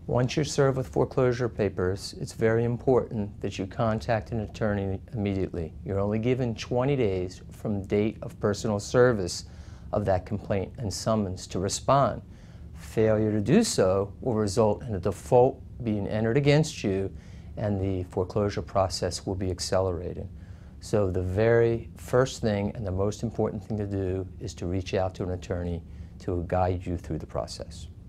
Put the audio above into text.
Once you're served with foreclosure papers, it's very important that you contact an attorney immediately. You're only given 20 days from date of personal service of that complaint and summons to respond. Failure to do so will result in a default being entered against you, and the foreclosure process will be accelerated. So the very first thing and the most important thing to do is to reach out to an attorney to guide you through the process.